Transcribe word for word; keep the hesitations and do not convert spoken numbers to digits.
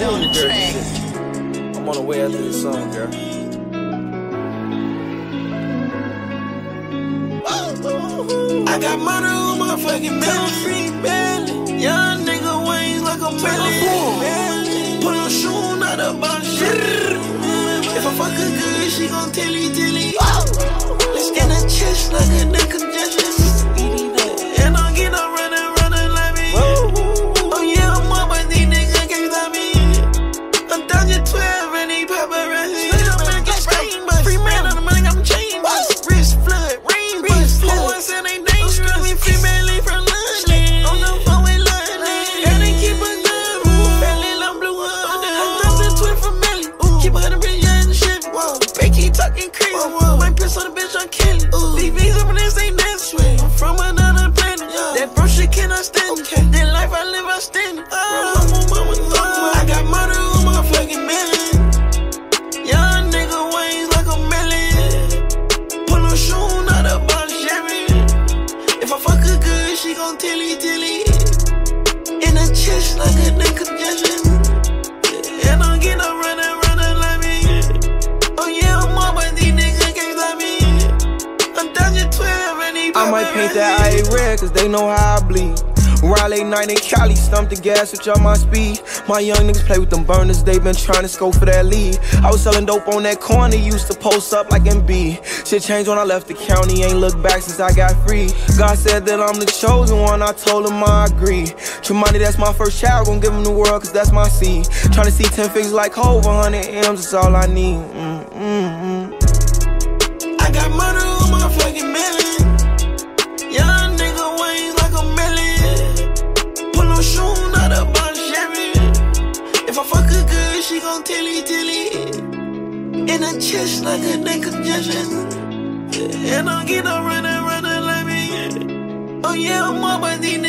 Melly on the track. I'm on the way after this song, girl. I got murder on my fucking belly. Young nigga wings like a Melly. Put on shoe, not a bunch of shit. If I fuck her good, she gon' tilly tilly. Let's get a chest like a nigga congestion. And I'm get up running, running like me. Oh yeah, I'm up, but these niggas can't stop me. I'm dodging twelve and they paparazzi. Free man on the money, got them chain. Wrist flood, rain bust. Boys and they name screaming female from London. On the phone with London. And they keep a gun. Belly long blue hood. I'm just a twin from Melly. Keep a hundred bitch in the shit. They keep talking crazy. My piss on the bitch, I'm killing. These V's up in this ain't that sweet. I'm from another planet. That bro shit cannot stand it. That life I live, I stand it. I got murder on my fucking Melly. Young nigga wings like a Melly. Pull on shoe, not a body shabby. If I fuck her good, she gon' tilly tilly. In a chest like a nigga congestion. And I'm getting up running, running like me. Oh yeah, I'm up, but these niggas can't stop me. I'm dodging twelve and they I might paint that eye red, cause they know how I bleed. Ride late night in Cali, stump the gas, switch up my speed. My young niggas play with them burners, they been trying to scope for that lead. I was selling dope on that corner, used to post up like M B. Shit changed when I left the county, ain't looked back since I got free. God said that I'm the chosen one, I told him I agree. Tremonti, that's my first child, gon' give him the world, cause that's my seed. Tryna see ten figures like Hov, one hundred M's, that's all I need. Mm, mm, mm. I got murder on my fucking Melly. Young nigga wings like a Melly. Pull on shoe, not a bunch of shabby. If I fuck her good, she gon' tilly tilly. In a chest like a nigga congestion. And I'm get up running, running like me. Oh yeah, I'm up, but these